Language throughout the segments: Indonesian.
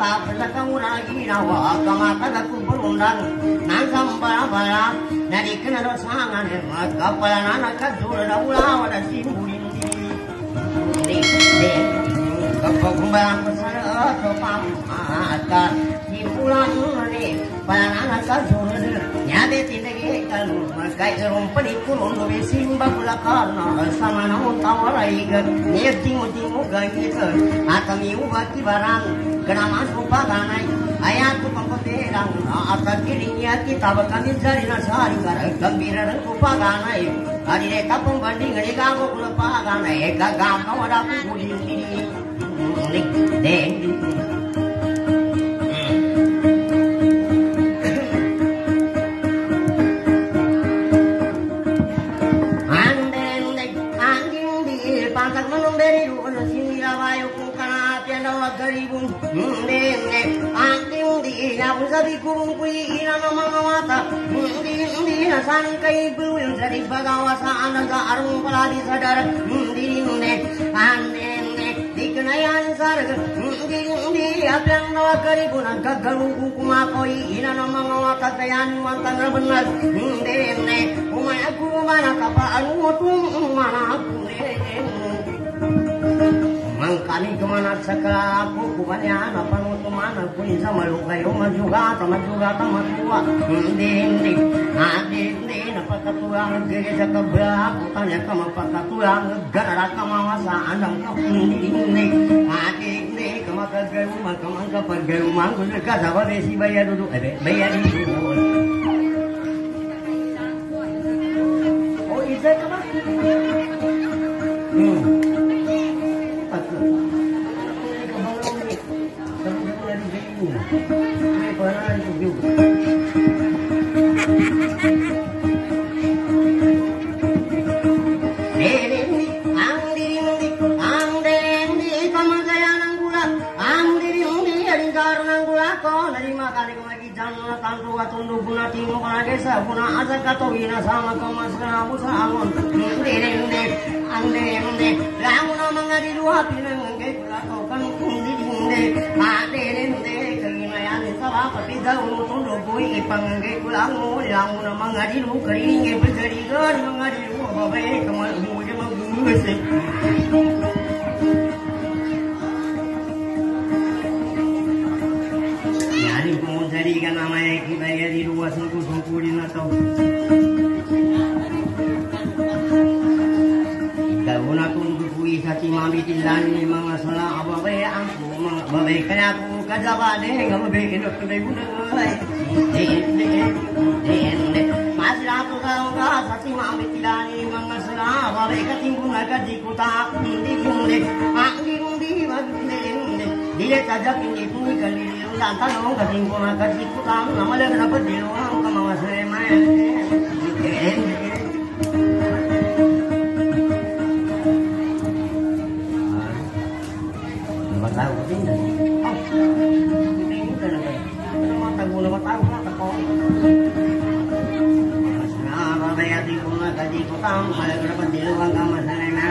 mata pelakang ginawa kamata kumpulundan nang sambara-bara dari kena sangan kapalan anak kajul da ulawa da simbulin di kapagumbalan pasara to pamata simpulan ni palan kajul nyade tindage kalu makai rompani kulon do simba bulakana sama namu tawarai ga timu gangita atami ubati barang kena masuk paganai ayatku pempeterang akan kirinya kita bakal jari nasari gara gembira dan paganai hari reka pembanding di kamu kula paganai gagam kau ada budi ini deng pantak menumberi dulu sini lawayu kana tiada lagaribun nene anting di nyabu sabi kurung kui ina nama mata di nasan kai belum dari bagawasa anaga arung peladi sadar di nene anene di kenayan sarga di apian lagaribun gagal kuma koi ina nama mata kayan mantang benar nene umay aku mana kapal mutung mana aku mangkani kemana sekala aku bukannya apa untuk mana pun sama lu kayo majuga tua dindi apa ketuang gereja kebak tanya kama pakatuang gara kamawasa andang dindi kama kageu mangku ka sabar si bayar duduk bayar dulu oh isa kama sama kamu sangon ande lamu nama ngadi dua pinang ngge kau kan kundi dinde ande kinayan sawa pati jauh tundo boy ipang ngge kulangu lamu nama ngadi lu kering ngge berjadi gan ngadi lu babai kamal mu je maguse yani mau jadi kan namanya kita ya di dua sungkurin atau una tunggu kui sati mami tilani mga sala ababe angku mga babe kaya aku kajabane ngabe inok kay bunay masih aku kau ka sati mami tilani mga sala ababe katimbung agadi kuta hindi kundi magdinde dile tajak hindi tumi kali lantan nong katimbung agadi kuta namala dapat dilawang kamawasre may tahu tidak? Oh, ini kan apa? Mata gula mata kau. Nama bayar di rumah kaji kotang, malah berapa di luar kamar sana.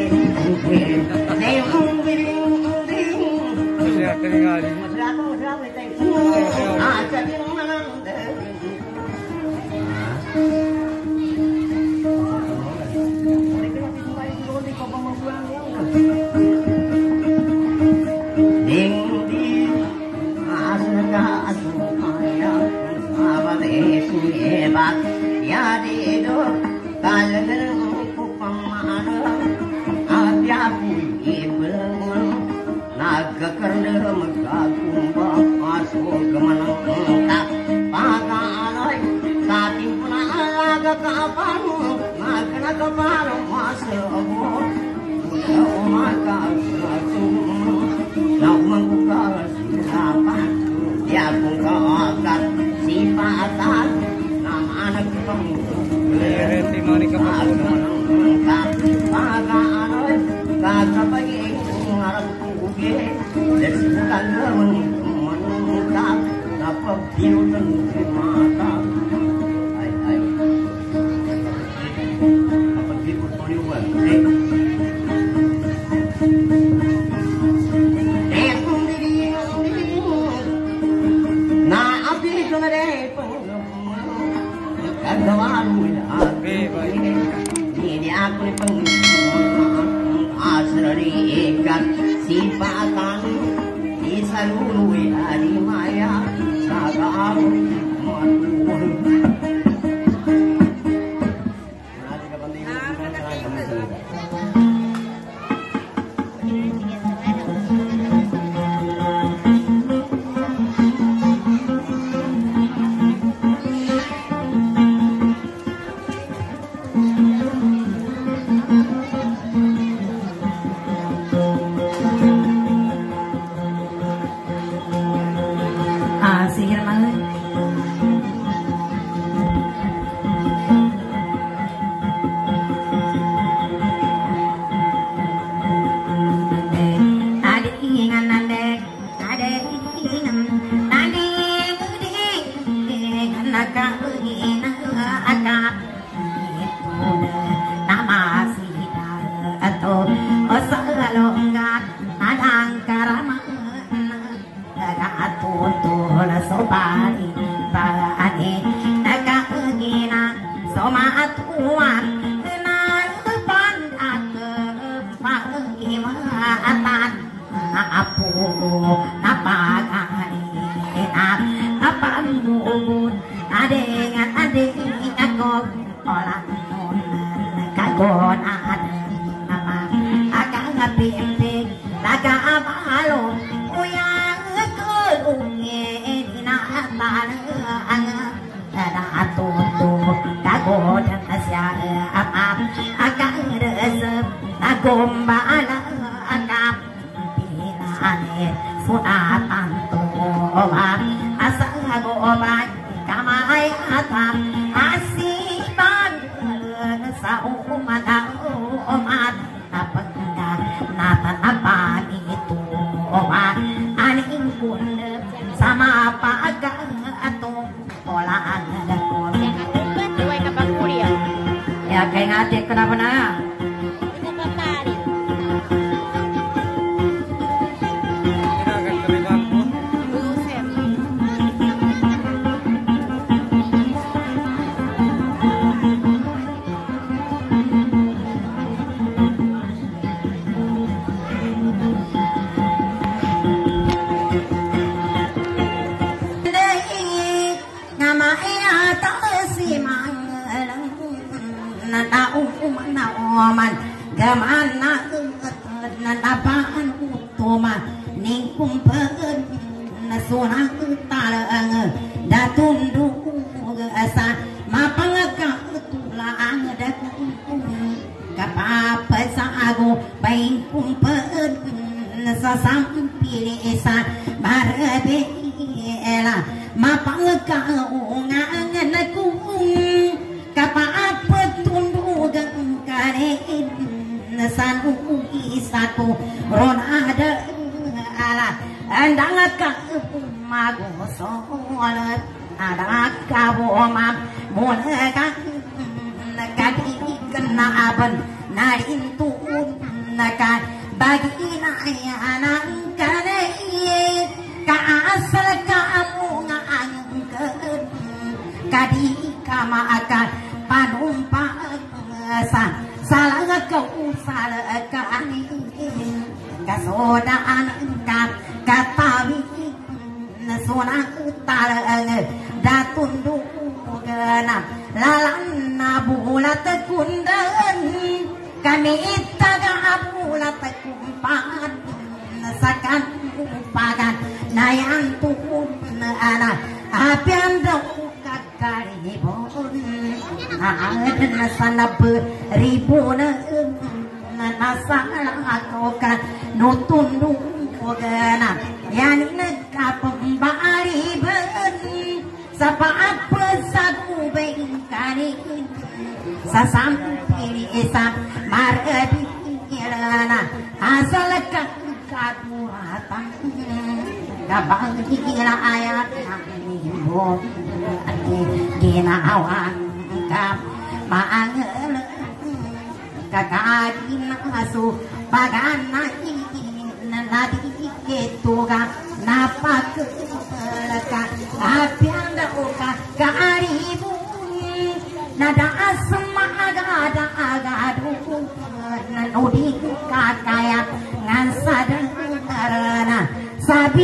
Masih keringari. Masih apa? Ah, jadi mana? Ya di do kalangan pamana apiapu ibelun naga karna magakumba masuk kemanang tak pakanay sating punalaga kapanu magna kapanu masuk umaka nak membuka siapa dia buka akan sifatan anak Reti mari kapag pag-aanoy kakapaging harap kukugi desibukan naman manungkap kapag dinutan mata ay kapag dipot mo liwan Nare Kagawaru Ini aku asrari ikat sipatan di seluruh hari maya saga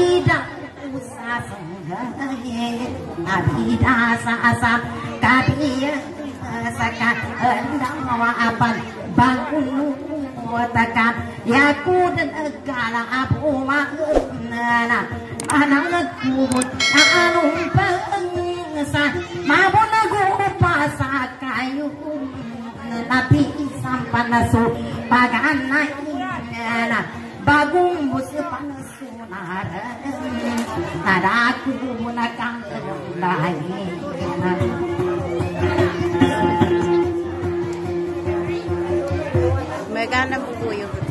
abida usa senggaye abida sasam kabiya sakat hendak apan bangun tekan yaku dan egala apu makna anakku anu pengsa mabon aku pasak kayu tapi sampan nasu pagana bagung bus panasunar ada aku gunakan lain mereka nak buku